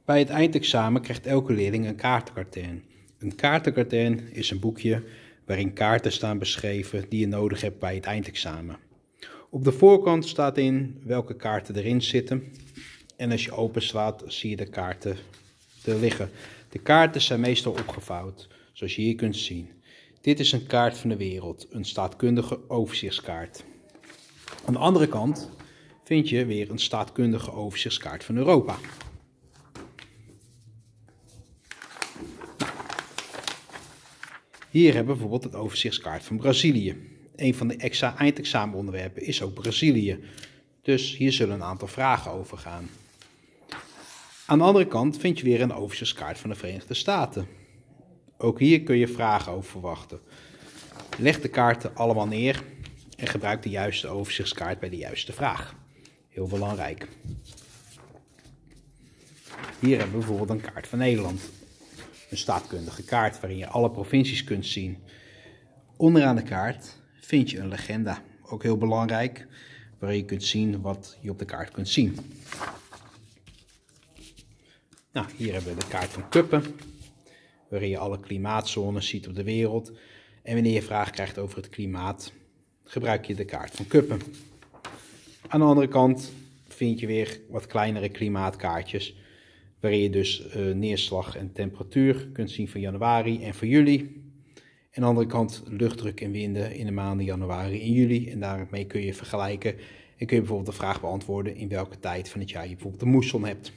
Bij het eindexamen krijgt elke leerling een kaartenkatern. Een kaartenkatern is een boekje waarin kaarten staan beschreven die je nodig hebt bij het eindexamen. Op de voorkant staat in welke kaarten erin zitten. En als je openslaat zie je de kaarten er liggen. De kaarten zijn meestal opgevouwd, zoals je hier kunt zien. Dit is een kaart van de wereld, een staatkundige overzichtskaart. Aan de andere kant vind je weer een staatkundige overzichtskaart van Europa. Hier hebben we bijvoorbeeld het overzichtskaart van Brazilië. Een van de eindexamenonderwerpen is ook Brazilië. Dus hier zullen een aantal vragen over gaan. Aan de andere kant vind je weer een overzichtskaart van de Verenigde Staten. Ook hier kun je vragen over verwachten. Leg de kaarten allemaal neer en gebruik de juiste overzichtskaart bij de juiste vraag. Heel belangrijk. Hier hebben we bijvoorbeeld een kaart van Nederland. Een staatkundige kaart waarin je alle provincies kunt zien. Onderaan de kaart vind je een legenda. Ook heel belangrijk, waarin je kunt zien wat je op de kaart kunt zien. Nou, hier hebben we de kaart van Köppen, waarin je alle klimaatzones ziet op de wereld. En wanneer je vragen krijgt over het klimaat, gebruik je de kaart van Köppen. Aan de andere kant vind je weer wat kleinere klimaatkaartjes, waarin je dus neerslag en temperatuur kunt zien van januari en van juli. En aan de andere kant luchtdruk en winden in de maanden januari en juli. En daarmee kun je vergelijken en kun je bijvoorbeeld de vraag beantwoorden in welke tijd van het jaar je bijvoorbeeld de moesson hebt.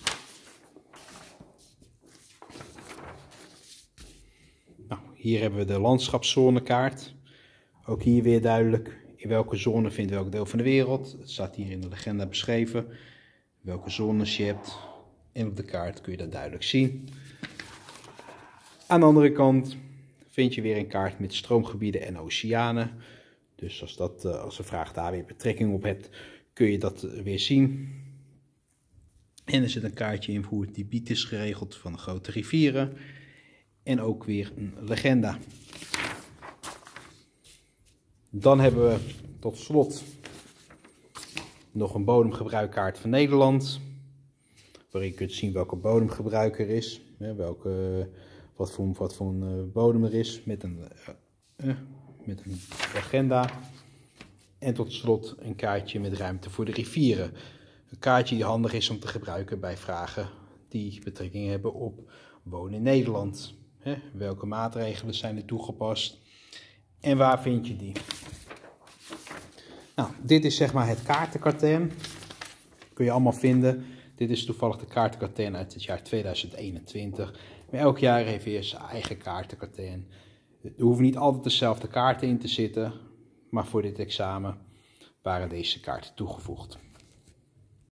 Nou, hier hebben we de landschapszonekaart. Ook hier weer duidelijk in welke zone vindt welk deel van de wereld. Het staat hier in de legenda beschreven welke zones je hebt. En op de kaart kun je dat duidelijk zien. Aan de andere kant vind je weer een kaart met stroomgebieden en oceanen. Dus als de vraag daar weer betrekking op hebt, kun je dat weer zien. En er zit een kaartje in hoe het gebied is geregeld van de grote rivieren. En ook weer een legenda. Dan hebben we tot slot nog een bodemgebruikkaart van Nederland. Waarin je kunt zien welke bodemgebruik er is. Wat voor een bodem er is met een agenda. En tot slot een kaartje met ruimte voor de rivieren. Een kaartje die handig is om te gebruiken bij vragen die betrekking hebben op wonen in Nederland. Welke maatregelen zijn er toegepast en waar vind je die? Nou, dit is zeg maar het kaartenkatern. Kun je allemaal vinden. Dit is toevallig de kaartenkatern uit het jaar 2021. Maar elk jaar heeft weer zijn eigen kaartenkatern. Er hoeven niet altijd dezelfde kaarten in te zitten. Maar voor dit examen waren deze kaarten toegevoegd.